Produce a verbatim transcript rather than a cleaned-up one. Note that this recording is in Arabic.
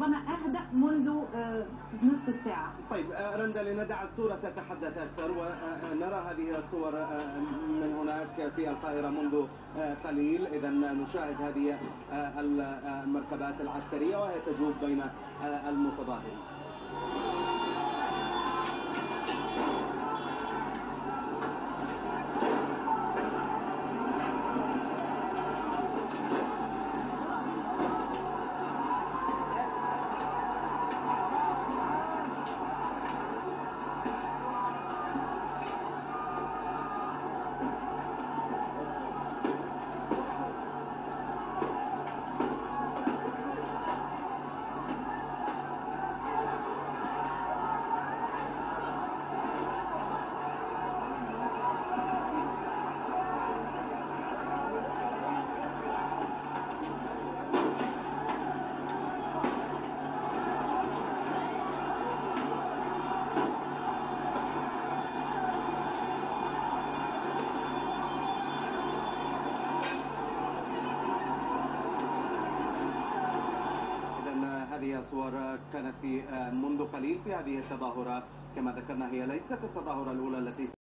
ربما أهدأ منذ نصف ساعة. طيب رندا، لندع الصورة تتحدث أكثر ونرى هذه الصور من هناك في القاهرة منذ قليل. إذا نشاهد هذه المركبات العسكرية وهي تجوب بين المتظاهرين. هذه صور كانت في منذ قليل في هذه التظاهرة. كما ذكرنا هي ليست التظاهرة الأولى التي